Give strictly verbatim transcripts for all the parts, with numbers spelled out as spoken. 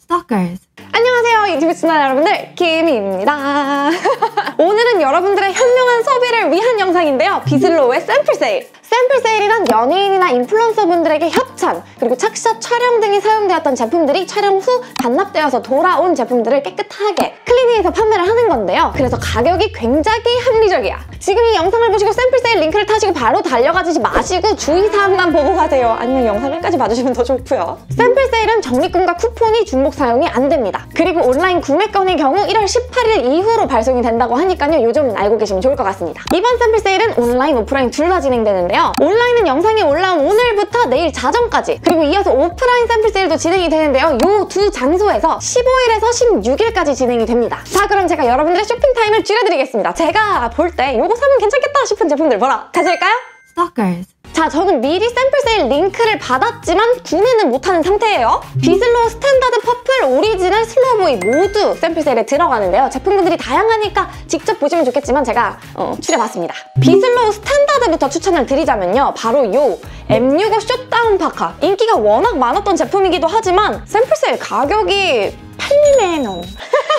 Stalkers. 안녕하세요 유튜브 시청자 여러분들, 김희입니다. 오늘은 여러분들의 현명한 소비를 위한 영상인데요. 비슬로우의 샘플 세일. 샘플 세일이란 연예인이나 인플루언서 분들에게 협찬, 그리고 착샷 촬영 등이 사용되었던 제품들이 촬영 후 반납되어서 돌아온 제품들을 깨끗하게 클리닝해서 판매를 하는 건데요. 그래서 가격이 굉장히 합리적이야. 지금 이 영상을 보시고 샘플 세일 링크를 타시고 바로 달려가지 마시고 주의사항만 보고 가세요. 아니면 영상 끝까지 봐주시면 더 좋고요. 샘플 세일은 적립금과 쿠폰이 중복 사용이 안 됩니다. 그리고 온라인 구매건의 경우 일월 십팔일 이후로 발송이 된다고 하니까요. 요점은 알고 계시면 좋을 것 같습니다. 이번 샘플 세일은 온라인, 오프라인 둘 다 진행되는데요. 온라인은 영상이 올라온 오늘부터 내일 자정까지, 그리고 이어서 오프라인 샘플 세일도 진행이 되는데요. 이 두 장소에서 십오일에서 십육일까지 진행이 됩니다. 자, 그럼 제가 여러분들의 쇼핑 타임을 줄여드리겠습니다. 제가 볼 때 요거 사면 괜찮겠다 싶은 제품들 보러 가실까요? Stalkers. 자, 저는 미리 샘플 세일 링크를 받았지만 구매는 못하는 상태예요. 비슬로우 스탠다드, 퍼플, 오리지널, 슬로우보이 모두 샘플 세일에 들어가는데요. 제품군들이 다양하니까 직접 보시면 좋겠지만 제가 어, 추려봤습니다. 비슬로우 스탠다드부터 추천을 드리자면요. 바로 요 엠 육십오 숏다운 파카. 인기가 워낙 많았던 제품이기도 하지만 샘플 세일 가격이 팔만 원.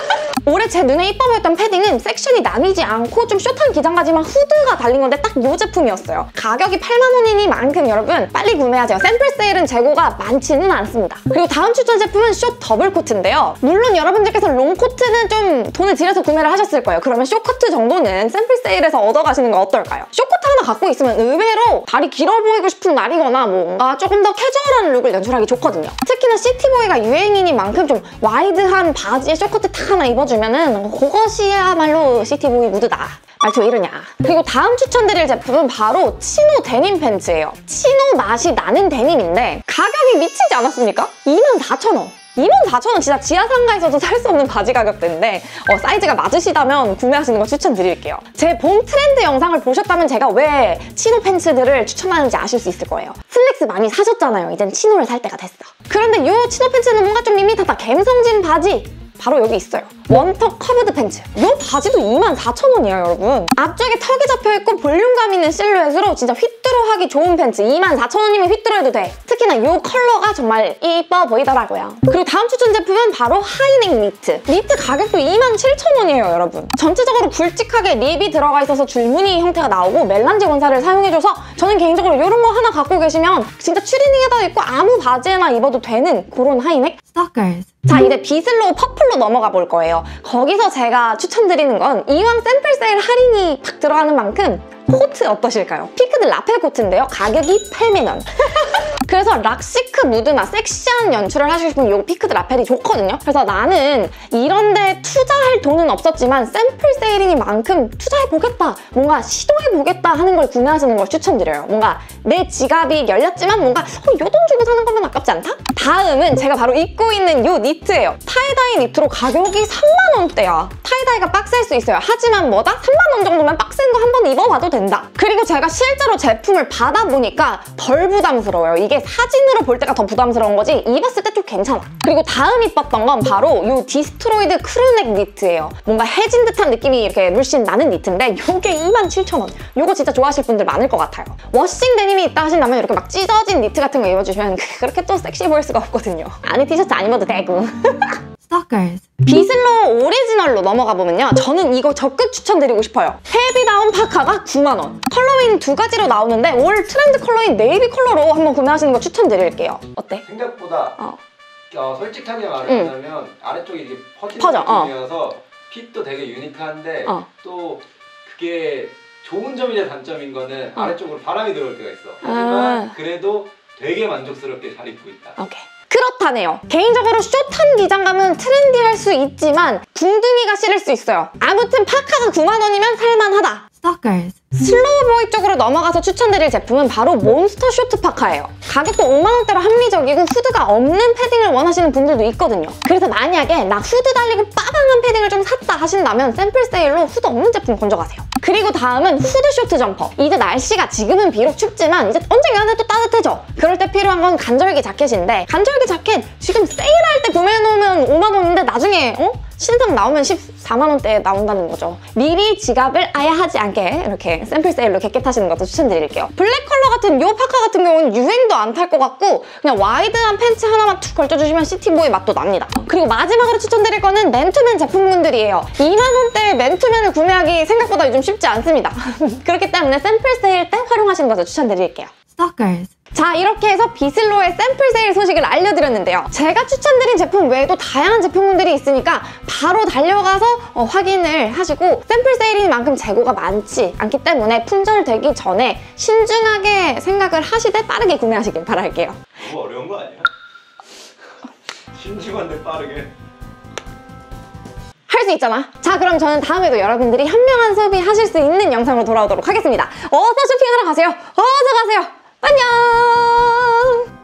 올해 제 눈에 이뻐 보였던 패딩은 섹션이 나뉘지 않고 좀 숏한 기장까지만 후드가 달린 건데 딱 이 제품이었어요. 가격이 팔만 원이니만큼 여러분 빨리 구매하세요. 샘플 세일은 재고가 많지는 않습니다. 그리고 다음 추천 제품은 숏 더블 코트인데요. 물론 여러분들께서 롱 코트는 좀 돈을 들여서 구매를 하셨을 거예요. 그러면 숏 코트 정도는 샘플 세일에서 얻어가시는 건 어떨까요? 숏 코트 하나 갖고 있으면 의외로 다리 길어 보이고 싶은 날이거나 뭔가 조금 더 캐주얼한 룩을 연출하기 좋거든요. 특히나 시티보이가 유행이니만큼 좀 와이드한 바지에 숏 코트 딱 하나 입어주면은 그것이야말로 시티보이 무드다. 말투 왜 이러냐. 그리고 다음 추천드릴 제품은 바로 치노 데님 팬츠예요. 치노 맛이 나는 데님인데 가격이 미치지 않았습니까? 이만 사천 원. 이만 사천 원 진짜 지하상가에서도 살 수 없는 바지 가격대인데 어, 사이즈가 맞으시다면 구매하시는 거 추천드릴게요. 제 봄 트렌드 영상을 보셨다면 제가 왜 치노 팬츠들을 추천하는지 아실 수 있을 거예요. 슬랙스 많이 사셨잖아요. 이젠 치노를 살 때가 됐어. 그런데 이 치노 팬츠는 뭔가 좀 밋밋하다. 갬성진 바지 바로 여기 있어요. 원턱 커브드 팬츠. 이 바지도 이만 사천 원이에요, 여러분. 앞쪽에 턱이 잡혀있고 볼륨감 있는 실루엣으로 진짜 휘뚜루하기 좋은 팬츠. 이만 사천 원이면 휘뚜루해도 돼. 특히나 이 컬러가 정말 이뻐 보이더라고요. 그리고 다음 추천 제품은 바로 하이넥 니트. 니트 가격도 이만 칠천 원이에요, 여러분. 전체적으로 굵직하게 립이 들어가 있어서 줄무늬 형태가 나오고 멜란지 원사를 사용해줘서 저는 개인적으로 이런 거 하나 갖고 계시면 진짜 추리닝에다 입고 아무 바지에나 입어도 되는 그런 하이넥? Stalkers. 자, 이제 비슬로우 퍼플로 넘어가 볼 거예요. 거기서 제가 추천드리는 건 이왕 샘플 세일 할인이 팍 들어가는 만큼 코트 어떠실까요? 피크드 라펠 코트인데요. 가격이 팔만 원. 그래서 락시크 무드나 섹시한 연출을 하시고 싶으면 이 피크드 라펠이 좋거든요. 그래서 나는 이런데 투자할 돈은 없었지만 샘플 세일이니만큼 투자해보겠다, 뭔가 시도해보겠다 하는 걸 구매하시는 걸 추천드려요. 뭔가 내 지갑이 열렸지만 뭔가 어, 요 돈 주고 사는 거면 아깝지 않다? 다음은 제가 바로 입고 있는 이 니트예요. 타이다이 니트로 가격이 삼만 원대야. 타이다이가 빡셀 수 있어요. 하지만 뭐다? 삼만 원 정도면 빡센 거 한 번 입어봐도 된다. 그리고 제가 실제로 제품을 받아보니까 덜 부담스러워요. 이게 사진으로 볼 때가 더 부담스러운 거지 입었을 때 좀 괜찮아. 그리고 다음 입었던 건 바로 이 디스트로이드 크루넥 니트예요. 뭔가 해진 듯한 느낌이 이렇게 물씬 나는 니트인데 이게 이만 칠천 원. 이거 진짜 좋아하실 분들 많을 것 같아요. 워싱 데님이 있다 하신다면 이렇게 막 찢어진 니트 같은 거 입어주시면 그렇게 또 섹시해 보일 수가 없거든요. 안에 티셔츠 안 입어도 되고. Stalkers. 비슬로우 오리지널로 넘어가 보면요. 저는 이거 적극 추천드리고 싶어요. 헤비다운 파카가 구만 원. 컬러웨이는 두 가지로 나오는데 올 트렌드 컬러인 네이비 컬러로 한번 구매하시는 거 추천드릴게요. 어때? 생각보다 어. 어, 솔직하게 말하자면 응. 아래쪽이 이게 퍼진 퍼져, 느낌이어서 어. 핏도 되게 유니크한데 어. 또 그게 좋은 점이자 단점인 거는 어. 아래쪽으로 바람이 들어올 때가 있어. 하지만 아. 그래도 되게 만족스럽게 잘 입고 있다. 오케이. 그렇다네요. 개인적으로 숏한 기장감은 트렌디할 수 있지만 붕둥이가 싫을 수 있어요. 아무튼 파카가 구만 원이면 살만하다. Stalkers. 슬로우보이 쪽으로 넘어가서 추천드릴 제품은 바로 몬스터 쇼트 파카예요. 가격도 오만 원대로 합리적이고 후드가 없는 패딩을 원하시는 분들도 있거든요. 그래서 만약에 나 후드 달리고 빠방한 패딩을 좀 샀다 하신다면 샘플 세일로 후드 없는 제품 건져가세요. 그리고 다음은 후드 쇼트 점퍼. 이제 날씨가 지금은 비록 춥지만 이제 언젠가 또 따뜻해져. 그럴 때 필요한 건 간절기 자켓인데 간절기 자켓 지금 세일할 때 구매해놓으면 오만 원인데 나중에 어? 신상 나오면 십사만 원대에 나온다는 거죠. 미리 지갑을 아예 하지 않게 이렇게 샘플 세일로 객겟하시는 것도 추천드릴게요. 블랙 컬러 같은 이 파카 같은 경우는 유행도 안 탈 것 같고 그냥 와이드한 팬츠 하나만 툭 걸쳐주시면 시티보이 맛도 납니다. 그리고 마지막으로 추천드릴 거는 맨투맨 제품군들이에요. 이만 원대의 맨투맨을 구매하기 생각보다 요즘 쉽지 않습니다. 그렇기 때문에 샘플 세일 때 활용하시는 것을 추천드릴게요. Stalkers. 자, 이렇게 해서 비슬로의 샘플 세일 소식을 알려드렸는데요. 제가 추천드린 제품 외에도 다양한 제품군들이 있으니까 바로 달려가서 어, 확인을 하시고 샘플 세일인 만큼 재고가 많지 않기 때문에 품절되기 전에 신중하게 생각을 하시되 빠르게 구매하시길 바랄게요. 너무 어려운 거 아니야? 신중한데 빠르게. 할 수 있잖아. 자, 그럼 저는 다음에도 여러분들이 현명한 소비 하실 수 있는 영상으로 돌아오도록 하겠습니다. 어서 쇼핑하러 가세요. 어서 가세요. 안녕.